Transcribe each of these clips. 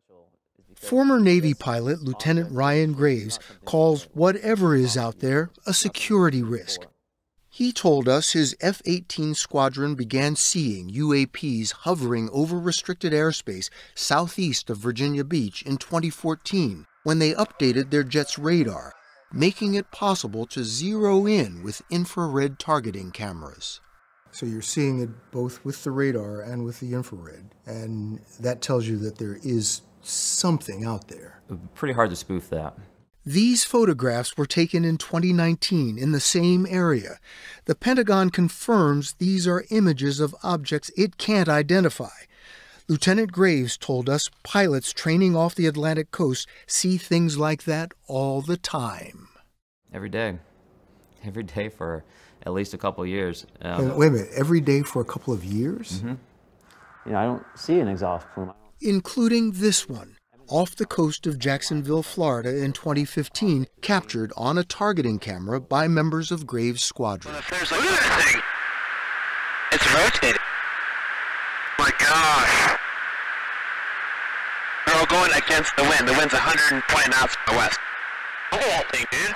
Former Navy pilot Lieutenant Ryan Graves calls whatever is out there a security risk. He told us his F-18 squadron began seeing UAPs hovering over restricted airspace southeast of Virginia Beach in 2014 when they updated their jet's radar, making it possible to zero in with infrared targeting cameras. So you're seeing it both with the radar and with the infrared, and that tells you that there is something out there. Pretty hard to spoof that. These photographs were taken in 2019 in the same area. The Pentagon confirms these are images of objects it can't identify. Lieutenant Graves told us pilots training off the Atlantic coast see things like that all the time. Every day. Every day for at least a couple of years. Wait a minute, every day for a couple of years? Mm-hmm. I don't see an exhaust plume. Including this one, off the coast of Jacksonville, Florida in 2015, captured on a targeting camera by members of Graves' squadron. Look at that thing! It's rotating. Oh my gosh! They're all going against the wind. The wind's 120 knots to the west. Look at that thing, dude!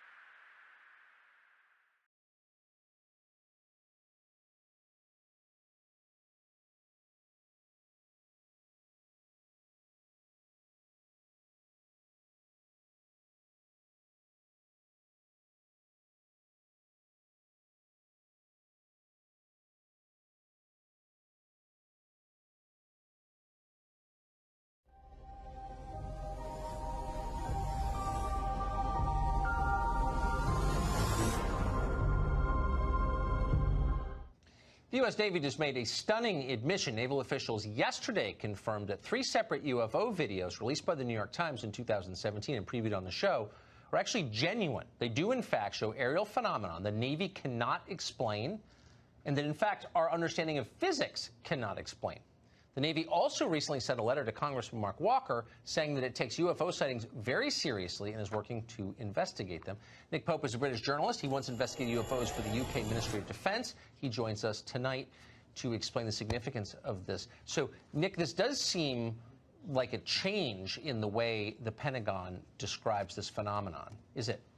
The U.S. Navy just made a stunning admission. Naval officials yesterday confirmed that 3 separate UFO videos released by the New York Times in 2017 and previewed on the show are actually genuine. They do, in fact, show aerial phenomenon the Navy cannot explain, and that, in fact, our understanding of physics cannot explain. The Navy also recently sent a letter to Congressman Mark Walker saying that it takes UFO sightings very seriously and is working to investigate them. Nick Pope is a British journalist. He once investigated UFOs for the UK Ministry of Defense. He joins us tonight to explain the significance of this. So, Nick, this does seem like a change in the way the Pentagon describes this phenomenon, is it?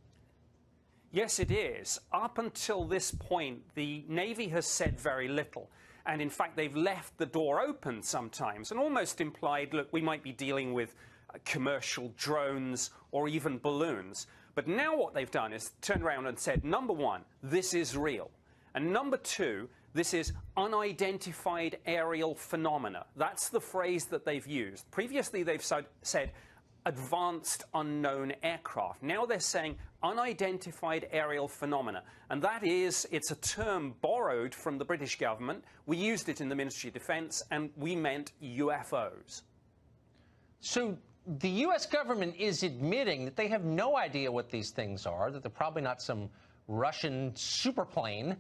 Yes, it is. Up until this point, the Navy has said very little. And in fact, they've left the door open sometimes and almost implied, look, we might be dealing with commercial drones or even balloons. But now what they've done is turned around and said, number one, this is real. And number two, this is unidentified aerial phenomena. That's the phrase that they've used. Previously, they've said advanced unknown aircraft. Now they're saying unidentified aerial phenomena. And that is, it's a term borrowed from the British government. We used it in the Ministry of Defense, and we meant UFOs. So the U.S. government is admitting that they have no idea what these things are, that they're probably not some Russian superplane,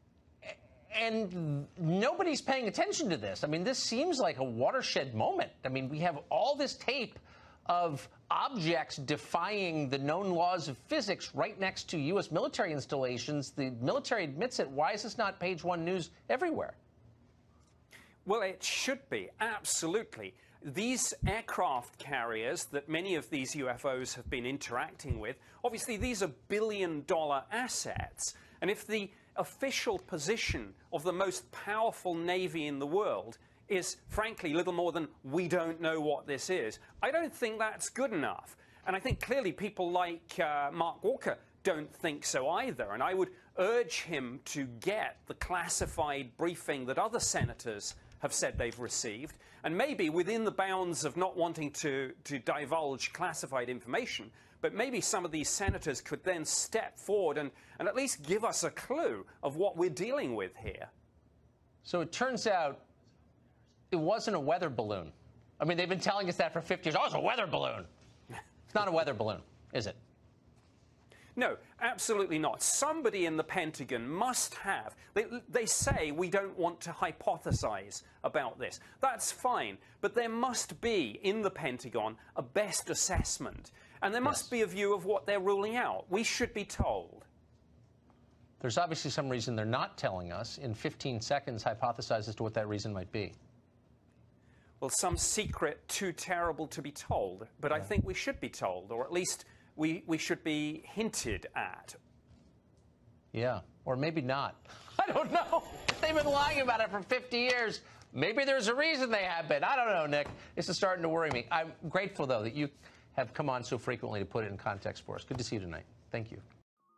and nobody's paying attention to this. I mean, this seems like a watershed moment. I mean, we have all this tape of objects defying the known laws of physics right next to U.S. military installations. The military admits it. Why is this not page one news everywhere? Well, it should be, absolutely. These aircraft carriers that many of these UFOs have been interacting with, obviously these are billion-dollar assets. And if the official position of the most powerful Navy in the world is, frankly, little more than, we don't know what this is, I don't think that's good enough. And I think clearly people like Mark Walker don't think so either. And I would urge him to get the classified briefing that other senators have said they've received, and maybe within the bounds of not wanting to divulge classified information, but maybe some of these senators could then step forward and at least give us a clue of what we're dealing with here. So it turns out it wasn't a weather balloon. I mean, they've been telling us that for 50 years. Oh, it's a weather balloon. It's not a weather balloon, is it? No, absolutely not. Somebody in the Pentagon must have. They say we don't want to hypothesize about this. That's fine. But there must be, in the Pentagon, a best assessment. And there must be a view of what they're ruling out. We should be told. There's obviously some reason they're not telling us. In 15 seconds, hypothesize as to what that reason might be. well, some secret too terrible to be told. But I think we should be told, or at least we should be hinted at. Yeah, or maybe not. I don't know. They've been lying about it for 50 years. Maybe there's a reason they have been. I don't know, Nick. This is starting to worry me. I'm grateful, though, that you have come on so frequently to put it in context for us. Good to see you tonight. Thank you.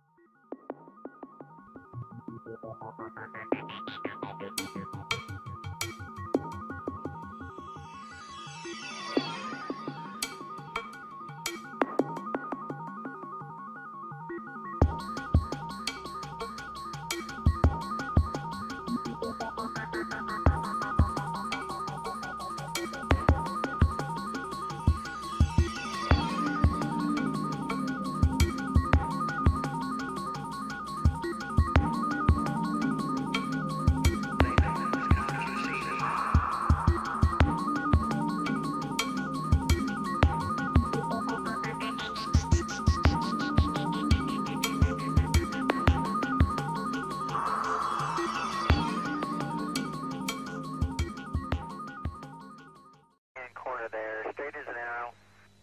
Corner there, straight as an arrow.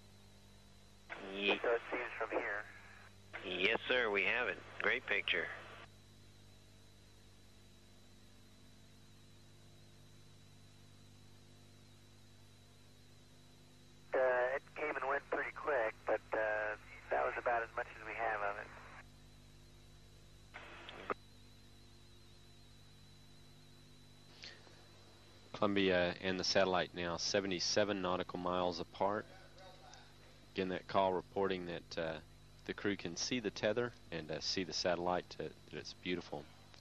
So it seems from here. Yes, sir, we have it. Great picture. It came and went pretty quick, but that was about as much as we have of it. Columbia and the satellite now 77 nautical miles apart. Again, that call reporting that the crew can see the tether and see the satellite, that it's beautiful.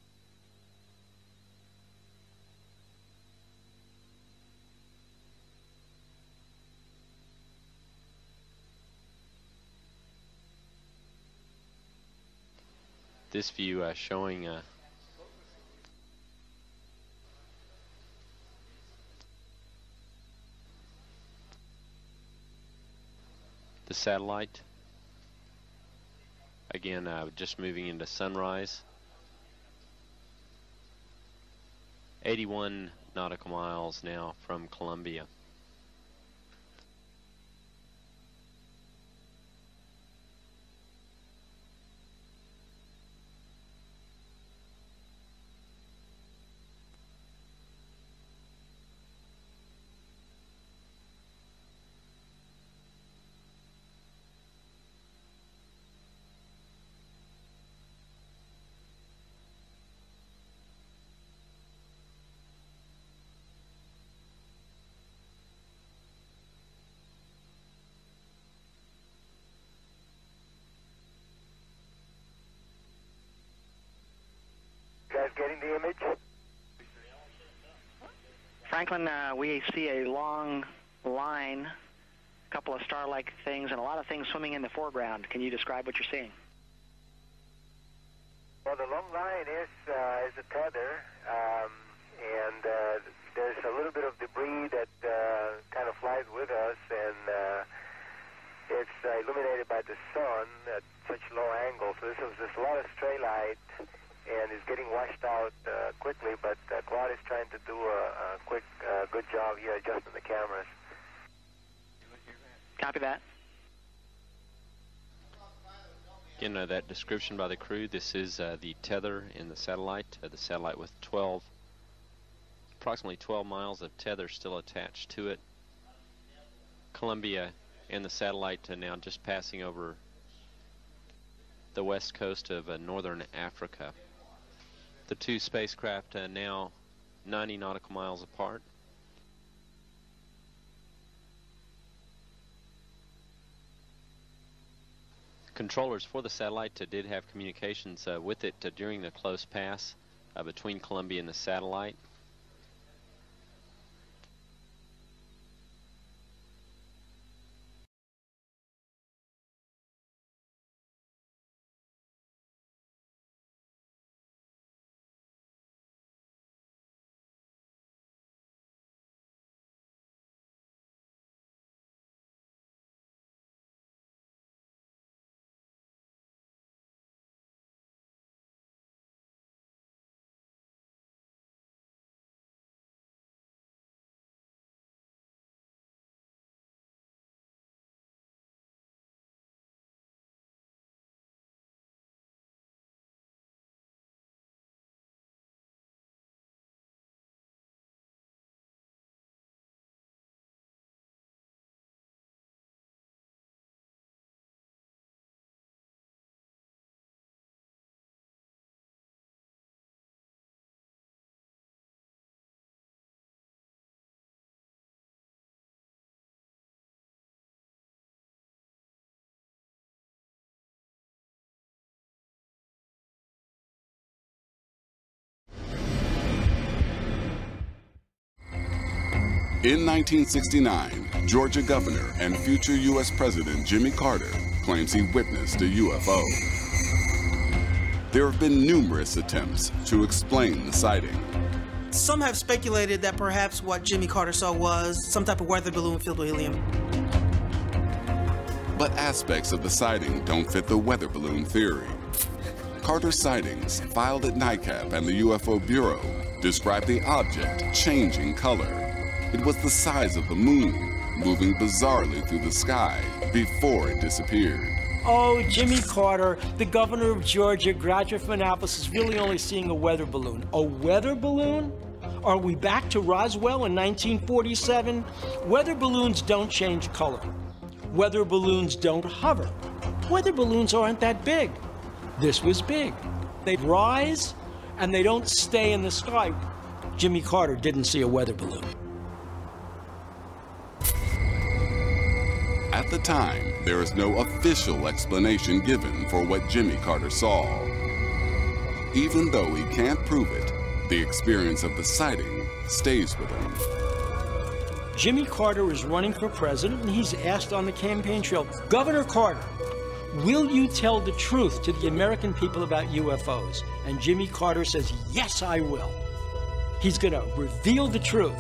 This view showing the satellite. Again, just moving into sunrise. 81 nautical miles now from Columbia. You guys getting the image? Franklin, we see a long line, a couple of star-like things, and a lot of things swimming in the foreground. Can you describe what you're seeing? Well, the long line is a tether, and there's a little bit of debris that kind of flies with us, and it's illuminated by the sun at such low angle. So there's a lot of stray light, and it's getting washed out quickly, but Claude is trying to do a quick, good job here adjusting the cameras. Copy that. Again, that description by the crew, this is the tether in the satellite with approximately 12 miles of tether still attached to it. Columbia and the satellite now just passing over the west coast of northern Africa. The two spacecraft now 90 nautical miles apart. Controllers for the satellite did have communications with it during the close pass between Columbia and the satellite. In 1969, Georgia Governor and future U.S. President Jimmy Carter claims he witnessed a UFO. There have been numerous attempts to explain the sighting. Some have speculated that perhaps what Jimmy Carter saw was some type of weather balloon filled with helium. But aspects of the sighting don't fit the weather balloon theory. Carter's sightings, filed at NICAP and the UFO Bureau, describe the object changing color. It was the size of the moon, moving bizarrely through the sky before it disappeared. Oh, Jimmy Carter, the governor of Georgia, graduate from Annapolis, is really only seeing a weather balloon. A weather balloon? Are we back to Roswell in 1947? Weather balloons don't change color. Weather balloons don't hover. Weather balloons aren't that big. This was big. They rise, and they don't stay in the sky. Jimmy Carter didn't see a weather balloon. At the time, there is no official explanation given for what Jimmy Carter saw. Even though he can't prove it, the experience of the sighting stays with him. Jimmy Carter is running for president, and he's asked on the campaign trail, Governor Carter, will you tell the truth to the American people about UFOs? And Jimmy Carter says, yes, I will. He's going to reveal the truth.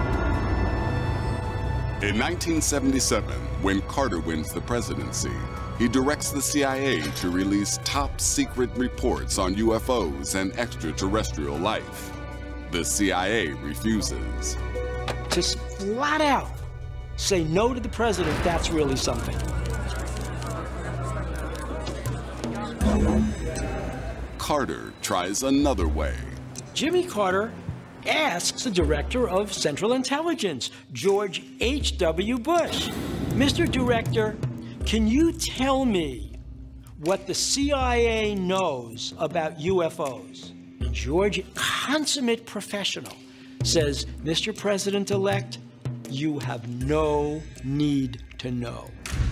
In 1977, when Carter wins the presidency, he directs the CIA to release top-secret reports on UFOs and extraterrestrial life. The CIA refuses. Just flat out say no to the president, that's really something. Carter tries another way. Jimmy Carter asks the director of Central Intelligence, George H.W. Bush, Mr. Director, can you tell me what the CIA knows about UFOs? And George, consummate professional, says, Mr. President-elect, you have no need to know.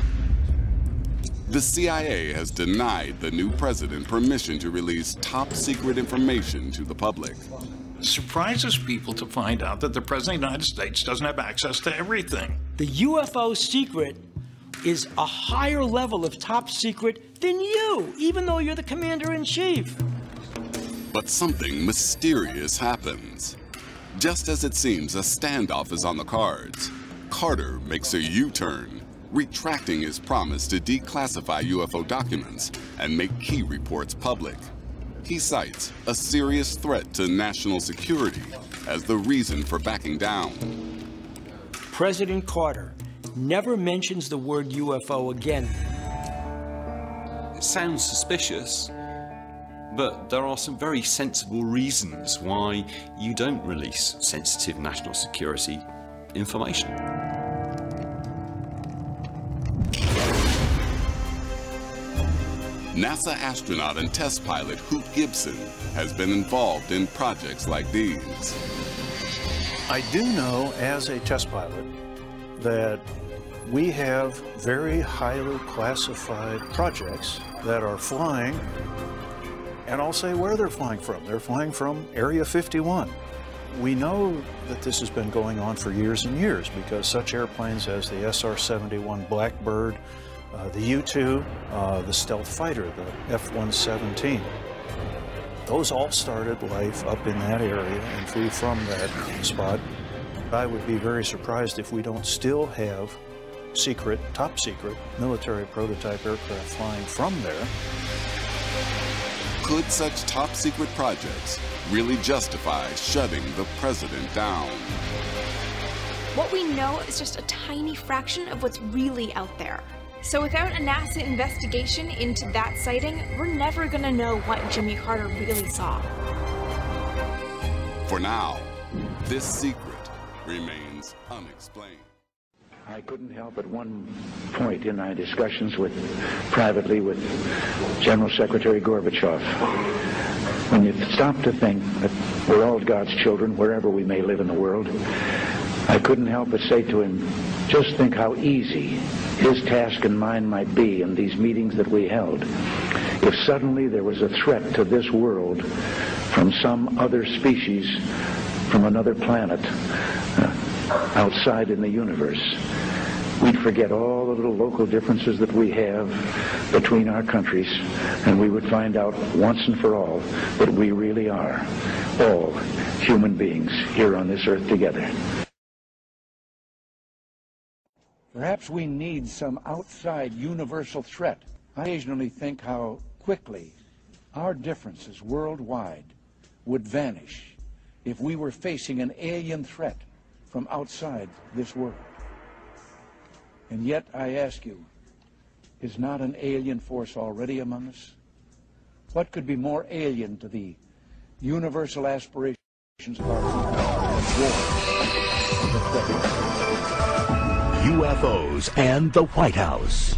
The CIA has denied the new president permission to release top-secret information to the public. It surprises people to find out that the President of the United States doesn't have access to everything. The UFO secret is a higher level of top secret than you, even though you're the commander-in-chief. But something mysterious happens. Just as it seems a standoff is on the cards, Carter makes a U-turn, retracting his promise to declassify UFO documents and make key reports public. He cites a serious threat to national security as the reason for backing down. President Carter never mentions the word UFO again. It sounds suspicious, but there are some very sensible reasons why you don't release sensitive national security information. NASA astronaut and test pilot Hoot Gibson has been involved in projects like these. I do know as a test pilot that we have very highly classified projects that are flying, and I'll say where they're flying from. They're flying from Area 51. We know that this has been going on for years and years because such airplanes as the SR-71 Blackbird, the U-2, the stealth fighter, the F-117. Those all started life up in that area and flew from that spot. I would be very surprised if we don't still have secret, top secret, military prototype aircraft flying from there. Could such top secret projects really justify shutting the president down? What we know is just a tiny fraction of what's really out there. So without a NASA investigation into that sighting, we're never gonna know what Jimmy Carter really saw. For now, this secret remains unexplained. I couldn't help at one point in my discussions privately with General Secretary Gorbachev, when you stop to think that we're all God's children wherever we may live in the world, I couldn't help but say to him, just think how easy his task and mine might be in these meetings that we held if suddenly there was a threat to this world from some other species, from another planet. outside in the universe, we'd forget all the little local differences that we have between our countries, and we would find out once and for all that we really are all human beings here on this earth together. Perhaps we need some outside universal threat. I occasionally think how quickly our differences worldwide would vanish if we were facing an alien threat from outside this world. And yet, I ask you, is not an alien force already among us? What could be more alien to the universal aspirations of our people than war? UFOs and the White House.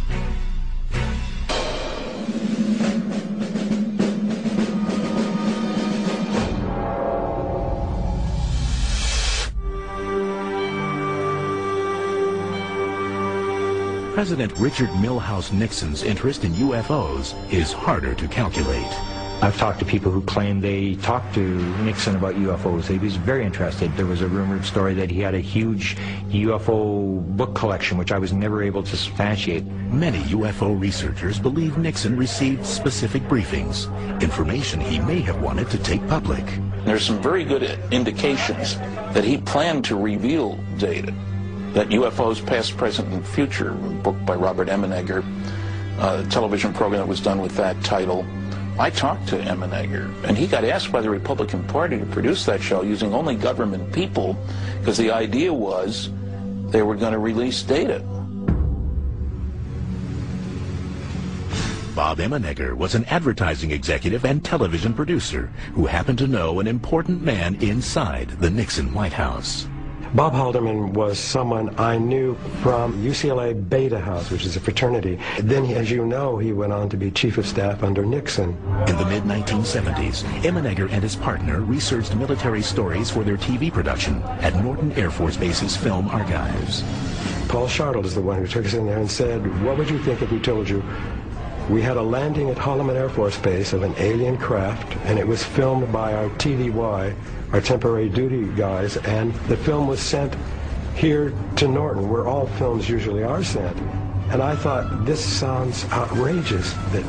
President Richard Milhous Nixon's interest in UFOs is harder to calculate. I've talked to people who claim they talked to Nixon about UFOs. He was very interested. There was a rumored story that he had a huge UFO book collection, which I was never able to substantiate. Many UFO researchers believe Nixon received specific briefings, information he may have wanted to take public. There's some very good indications that he planned to reveal data, that UFOs past, present, and future, a book by Robert Emenegger, a television program that was done with that title. I talked to Emenegger, and he got asked by the Republican Party to produce that show using only government people, because the idea was they were going to release data. Bob Emenegger was an advertising executive and television producer who happened to know an important man inside the Nixon White House. Bob Haldeman was someone I knew from UCLA Beta House, which is a fraternity. Then, as you know, he went on to be chief of staff under Nixon. In the mid-1970s, Emenegger and his partner researched military stories for their TV production at Norton Air Force Base's film archives. Paul Shartle is the one who took us in there and said, what would you think if we told you we had a landing at Holloman Air Force Base of an alien craft, and it was filmed by our TDY, our temporary duty guys, and the film was sent here to Norton, where all films usually are sent. And I thought, this sounds outrageous, that,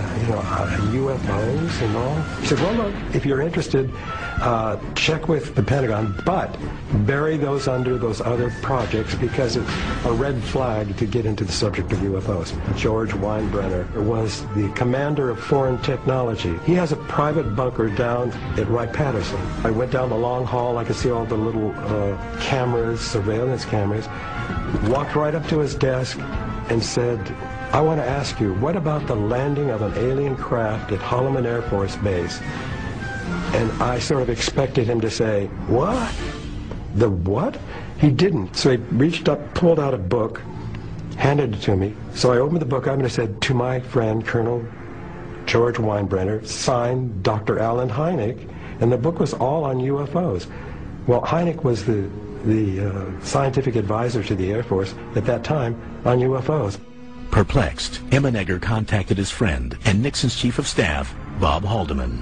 UFOs and all. He said, well, look, if you're interested, check with the Pentagon, but bury those under those other projects because it's a red flag to get into the subject of UFOs. George Weinbrenner was the commander of foreign technology. He has a private bunker down at Wright-Patterson. I went down the long hall, I could see all the little cameras, surveillance cameras, walked right up to his desk and said, I want to ask you, what about the landing of an alien craft at Holloman Air Force Base? And I sort of expected him to say, what? The what? He didn't. So he reached up, pulled out a book, handed it to me. So I opened the book up and I said, to my friend, Colonel George Weinbrenner, signed Dr. Alan Hynek, and the book was all on UFOs. Well, Hynek was the scientific advisor to the Air Force at that time on UFOs. Perplexed, Emenegger contacted his friend and Nixon's chief of staff, Bob Haldeman.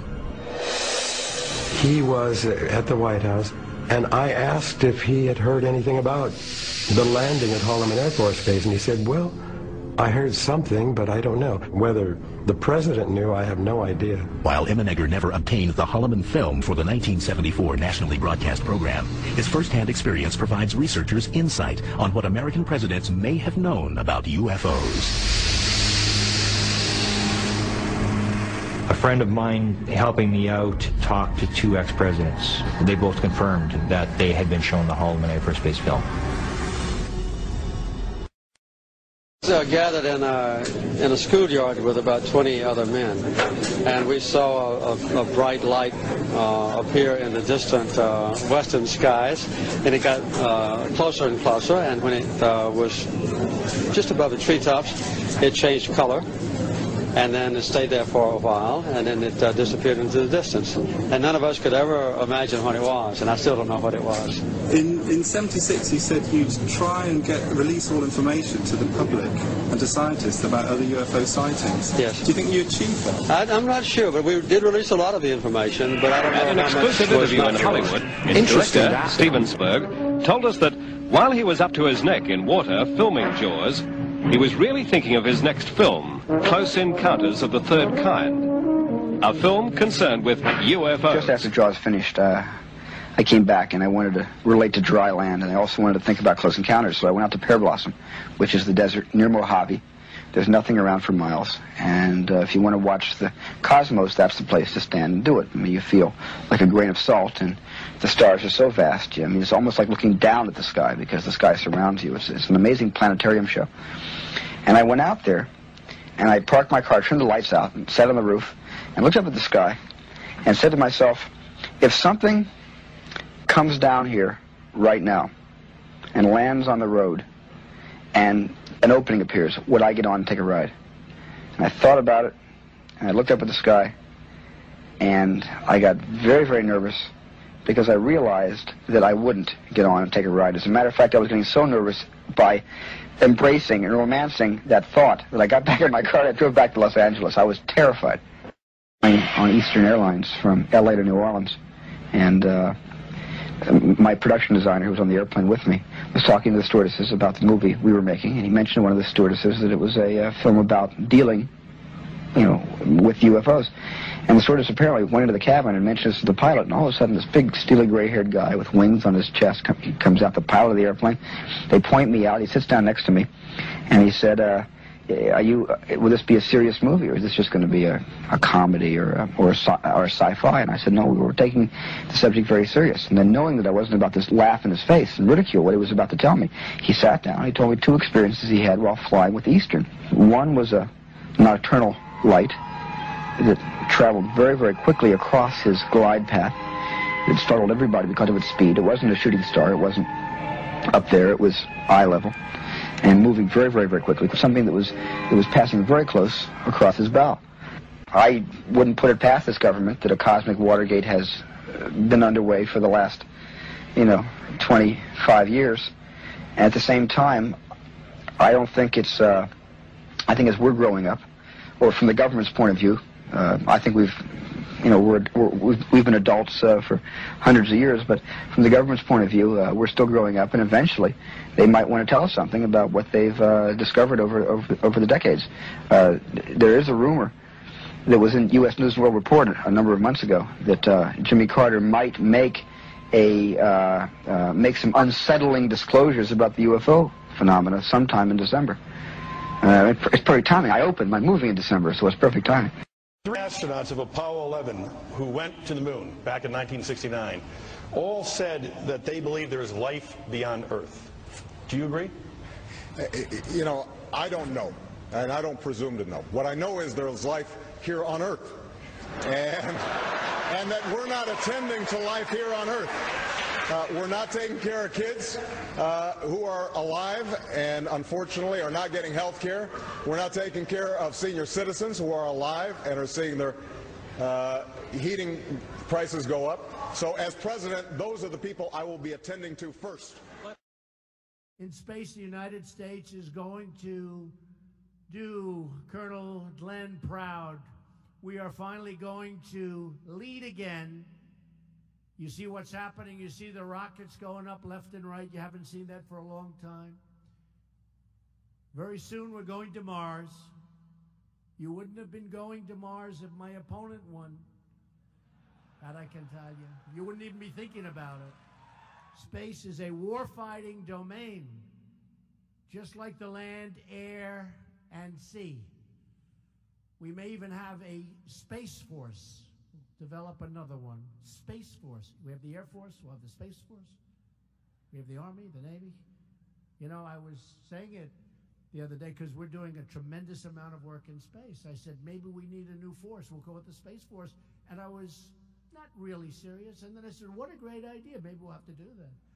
He was at the White House, and I asked if he had heard anything about the landing at Holloman Air Force Base, and he said, well, I heard something, but I don't know. Whether the president knew, I have no idea. While Emenegger never obtained the Holloman film for the 1974 nationally broadcast program, his first-hand experience provides researchers insight on what American presidents may have known about UFOs. A friend of mine helping me out talked to two ex-presidents. They both confirmed that they had been shown the Holloman Air Force Base film. Gathered in a schoolyard with about 20 other men, and we saw a bright light appear in the distant western skies, and it got closer and closer, and when it was just above the treetops, it changed color, and then it stayed there for a while, and then it disappeared into the distance. And none of us could ever imagine what it was, and I still don't know what it was. In 76, you said you'd try and release all information to the public and to scientists about other UFO sightings. Yes. Do you think you achieved that? I'm not sure, but we did release a lot of the information, but I don't know An how much exclusive interview in Hollywood, director Steven Spurg told us that While he was up to his neck in water filming Jaws, he was really thinking of his next film, Close Encounters of the Third Kind, a film concerned with UFOs. Just after Jaws finished, I came back and I wanted to relate to dry land, and I also wanted to think about Close Encounters, so I went out to Pear Blossom, which is the desert near Mojave. There's nothing around for miles, and if you want to watch the cosmos, that's the place to stand and do it. I mean, you feel like a grain of salt, and the stars are so vast. I mean, it's almost like looking down at the sky because the sky surrounds you. It's an amazing planetarium show. And I went out there, and I parked my car, turned the lights out, and sat on the roof, and looked up at the sky, and said to myself, if something comes down here right now and lands on the road, and an opening appears, would I get on and take a ride? And I thought about it, and I looked up at the sky, and I got very, very nervous because I realized that I wouldn't get on and take a ride. As a matter of fact, I was getting so nervous by embracing and romancing that thought that I got back in my car and I drove back to Los Angeles. I was terrified. On Eastern Airlines from L.A. to New Orleans, and my production designer, who was on the airplane with me, was talking to the stewardesses about the movie we were making, and he mentioned to one of the stewardesses that it was a film about dealing, with UFOs. And the stewardess apparently went into the cabin and mentioned this to the pilot, and all of a sudden this big, steely, gray-haired guy with wings on his chest comes out, the pilot of the airplane. They point me out. He sits down next to me, and he said, will this be a serious movie, or is this just going to be a comedy or a sci-fi? And I said, no, we were taking the subject very serious. And then, knowing that I wasn't about to laugh in his face and ridicule what he was about to tell me, he sat down. He told me 2 experiences he had while flying with Eastern. One was a nocturnal light that traveled very, very quickly across his glide path. It startled everybody because of its speed. It wasn't a shooting star. It wasn't up there. It was eye level and moving very, very, very quickly. Something that was passing very close across his bow. I wouldn't put it past this government that a cosmic Watergate has been underway for the last, 25 years. And at the same time, I don't think it's, I think as we're growing up, or from the government's point of view, I think we've been adults for hundreds of years, but from the government's point of view, we're still growing up, and eventually they might want to tell us something about what they've discovered over the decades. There is a rumor that was in U.S. News and World Report a number of months ago that Jimmy Carter might make some unsettling disclosures about the UFO phenomena sometime in December. It's perfect timing. I opened my movie in December, so it's perfect timing. 3 astronauts of Apollo 11 who went to the moon back in 1969 all said that they believe there is life beyond Earth. Do you agree? I don't know, and I don't presume to know. What I know is there is life here on Earth, and that we're not attending to life here on Earth. We're not taking care of kids who are alive and unfortunately are not getting health care. We're not taking care of senior citizens who are alive and are seeing their heating prices go up. So as president, those are the people I will be attending to first. In space, the United States is going to do Colonel Glenn proud. We are finally going to lead again. You see what's happening. You see the rockets going up left and right. You haven't seen that for a long time. Very soon we're going to Mars. You wouldn't have been going to Mars if my opponent won. That I can tell you. You wouldn't even be thinking about it. Space is a war-fighting domain, just like the land, air, and sea. We may even have a Space Force. Develop another one. Space Force. We have the Air Force. We'll have the Space Force. We have the Army, the Navy. I was saying it the other day because we're doing a tremendous amount of work in space. I said, maybe we need a new force. We'll call it the Space Force. And I was not really serious. And then I said, what a great idea. Maybe we'll have to do that.